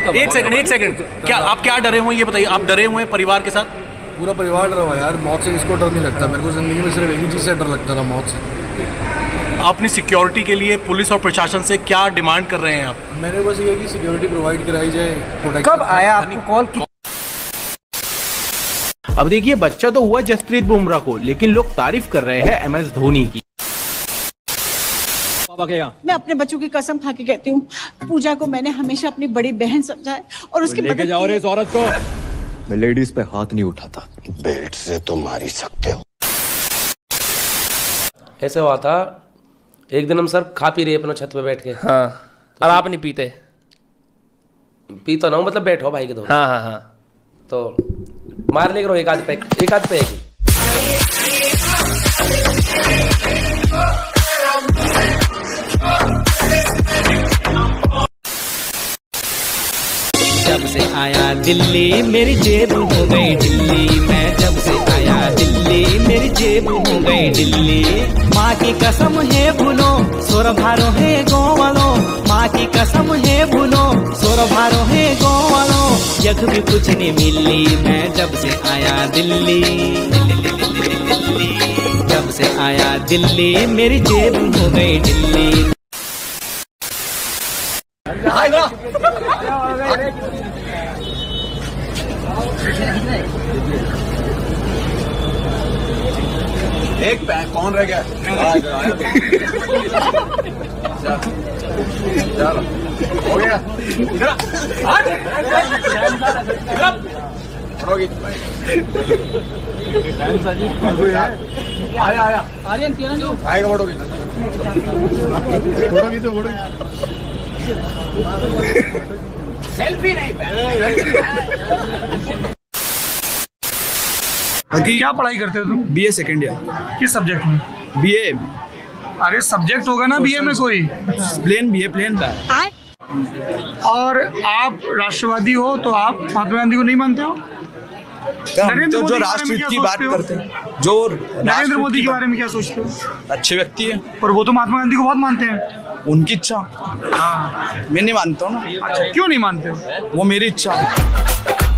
एक सेकंड, क्या आप क्या डरे हुए हैं ये बताइए? आप डरे हुए हैं परिवार के साथ? पूरा परिवार डरा हुआ यार, मौत से किसको डर नहीं लगता। मेरे को जिंदगी में सिर्फ एक ही चीज़ से डर लगता था, मौत से। अपनी सिक्योरिटी के लिए पुलिस और प्रशासन से क्या डिमांड कर रहे हैं आप? मैंने बस ये कि सिक्योरिटी प्रोवाइड कराई जाए। कब आया आपको कॉल? अब देखिए, बच्चा तो हुआ जसप्रीत बुमराह को, लेकिन लोग तारीफ कर रहे हैं MS धोनी की। मैं अपने बच्चों की कसम खा के कहती हूँ, पूजा को मैंने हमेशा अपनी बड़ी बहन समझा है और उसकी लेके जाओ रे इस औरत को। मैं लेडीज पे हाथ नहीं उठाता। बेल्ट से तो मार ही सकते हो। ऐसे हुआ था एक दिन, हम सर खा पी रहे अपना छत पे बैठ के। हाँ। और आप नहीं पीते? पीता ना हूँ, मतलब बैठो भाई के दो। हाँ हाँ हाँ। तो मार ले करो एक आध पैक ही। जब से आया दिल्ली मेरी जेब हो गई ढिल्ली, मैं जब से आया दिल्ली मेरी जेब हो गई ढिल्ली। माँ की कसम है भूलो सोर भारो है गाँव वालों, माँ की कसम है भूलो सोर भारो है गाँव वालों। यख भी कुछ नहीं मिली मैं जब से आया दिल्ली, जब से आया दिल्ली मेरी जेब हो गई ढिल्ली। एक कौन रह गया? हो गया। आया आर्यन आएगा। फोटोगी तो फोटोगी। सेल्फी नहीं। क्या पढ़ाई करते हो तुम? BA second year. किस सब्जेक्ट में? BA। अरे सब्जेक्ट होगा ना BA में कोई। प्लेन BA प्लेन था। और आप राष्ट्रवादी हो तो आप महात्मा गांधी को नहीं मानते हो? तो जो राष्ट्रहित की बात करते हैं, जो नरेंद्र मोदी के बारे में क्या सोचते हो? अच्छे व्यक्ति है, और वो तो महात्मा गांधी को बहुत मानते हैं। उनकी इच्छा। हाँ, मैं नहीं मानता हूँ ना। अच्छा, क्यों नहीं मानते हो? वो मेरी इच्छा।